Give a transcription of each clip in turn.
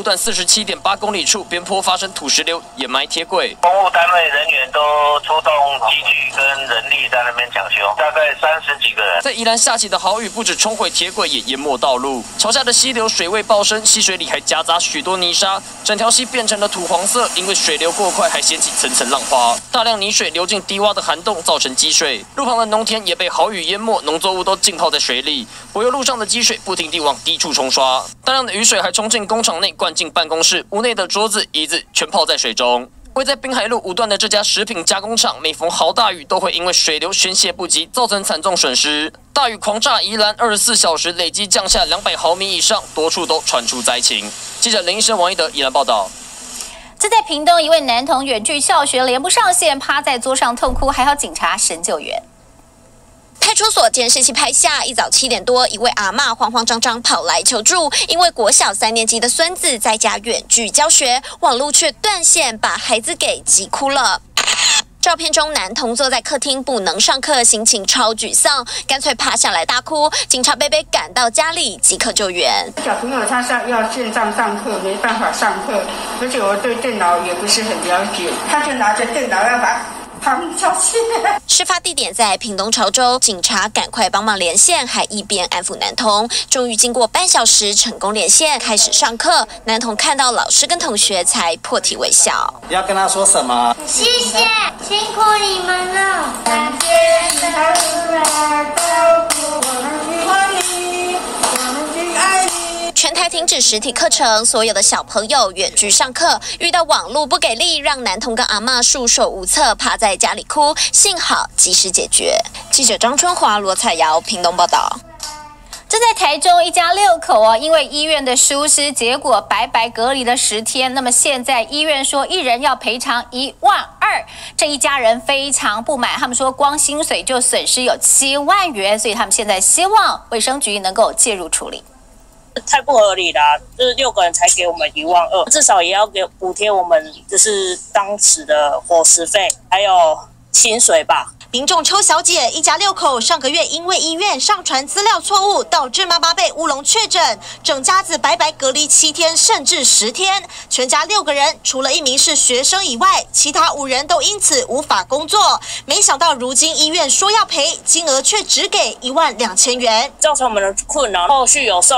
路段47.8公里处边坡发生土石流，掩埋铁轨。 公务单位人员都出动机具跟人力在那边抢修，大概30几个人。 在宜兰下起的豪雨，不止冲毁铁轨，也淹没道路。桥下的溪流水位暴升，溪水里还夹杂许多泥沙，整条溪变成了土黄色，因为水流过快，还掀起层层浪花。大量泥水流进低洼的涵洞，造成积水。路旁的农田也被豪雨淹没，农作物都浸泡在水里。柏油路上的积水不停地往低处冲刷，大量的雨水还冲进工厂内，灌进办公室，屋内的桌子、椅子全泡在水中。位在滨海路5段的这家食品加工厂，每逢豪大雨都会因为水流宣泄不及，造成惨重损失。大雨狂炸宜兰，24小时累计降下200毫米以上，多处都传出灾情。记者林医生、王一德宜兰报道。 这在屏东，一位男童远距教学连不上线，趴在桌上痛哭，还好警察神救援。 派出所监视器拍下，一早7点多，一位阿嬷慌慌张张跑来求助，因为国小3年级的孙子在家远距教学，网络却断线，把孩子给急哭了。照片中，男童坐在客厅不能上课，心情超沮丧，干脆趴下来大哭。警察贝贝赶到家里，即刻救援。 小朋友他要线上上课，没办法上课，而且我对电脑也不是很了解，他就拿着电脑要把他们抄起来。 事发地点在屏东潮州，警察赶快帮忙连线，还一边安抚男童。终于经过半小时成功连线，开始上课。男童看到老师跟同学才破涕为笑。 要跟他说什么？ 谢谢，辛苦你们了。感谢你们来照顾我们，喜欢你，我们敬爱你。 全台停止实体课程，所有的小朋友远距上课，遇到网络不给力，让男童跟阿嬷束手无策，趴在家里哭。幸好及时解决。记者张春华、罗彩瑶，屏东报道。 这在台中一家6口因为医院的疏失，结果白白隔离了10天。那么现在医院说一人要赔偿1万2，这一家人非常不满，他们说光薪水就损失有7万元，所以他们现在希望卫生局能够介入处理。 太不合理啦！就是6个人才给我们1万2，至少也要给补贴我们，就是当时的伙食费还有薪水吧。 民众邱小姐一家6口上个月因为医院上传资料错误，导致妈妈被乌龙确诊，整家子白白隔离7天甚至10天。全家6个人，除了1名是学生以外，其他5人都因此无法工作。没想到如今医院说要赔，金额却只给12000元， 造成我们的困扰。后续有送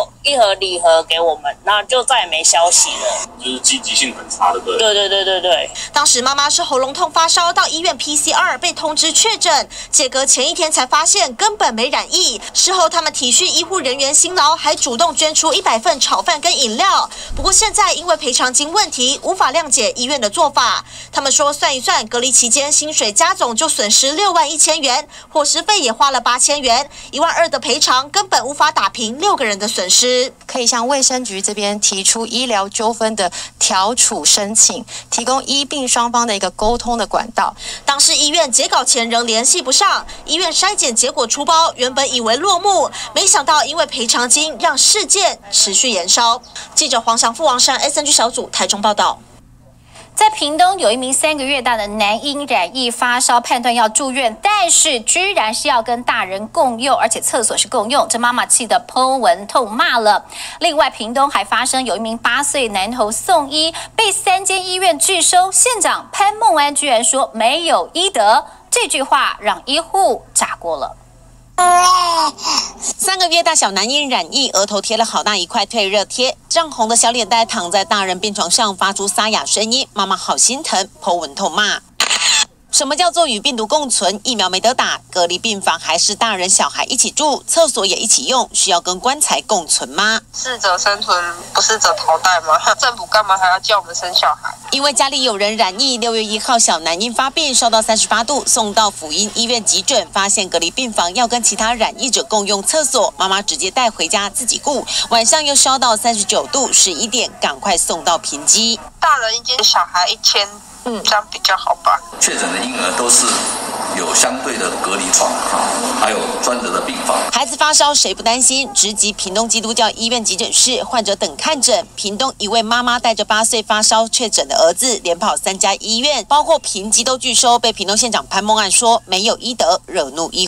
1盒礼盒给我们，那就再也没消息了。 就是积极性很差的， 对。 当时妈妈是喉咙痛发烧，到医院 PCR 被通知确诊，解隔前1天才发现根本没染疫。事后他们体恤医护人员辛劳，还主动捐出100份炒饭跟饮料。不过现在因为赔偿金问题，无法谅解医院的做法。他们说算一算，隔离期间薪水加总就损失61000元，伙食费也花了8000元，1万2的赔偿根本无法打平6个人的损失。 可以向卫生局这边提出医疗纠纷的调处申请，提供医病双方的一个沟通的管道。 当时医院截稿前仍联系不上，医院筛检结果出包，原本以为落幕，没想到因为赔偿金让事件持续延烧。记者黄祥富、王山 SNG 小组台中报道。 在屏东有一名3个月大的男婴染疫发烧，判断要住院，但是居然是要跟大人共用，而且厕所是共用，这妈妈气得po文痛骂了。另外，屏东还发生有一名8岁男童送医，被3间医院拒收，县长潘孟安居然说没有医德，这句话让医护炸锅了。 3个月大小男婴染疫，额头贴了好大一块退热贴，涨红的小脸蛋躺在大人病床上，发出沙哑声音，妈妈好心疼，po文痛骂。什么叫做与病毒共存？疫苗没得打，隔离病房还是大人小孩一起住，厕所也一起用，需要跟棺材共存吗？ 适者生存，不适者淘汰吗？政府干嘛还要叫我们生小孩？ 因为家里有人染疫，6月1号小男婴发病，烧到38度，送到辅英医院急诊，发现隔离病房要跟其他染疫者共用厕所，妈妈直接带回家自己顾。晚上又烧到39度，11点赶快送到平基。 大人1间，小孩1000。这样比较好吧。 确诊的婴儿都是有相对的隔离床，还有专责的病房。 孩子发烧谁不担心？直击屏东基督教医院急诊室，患者等看诊。屏东一位妈妈带着8岁发烧确诊的儿子，连跑3家医院，包括平基都拒收，被屏东县长潘孟安说没有医德，惹怒医。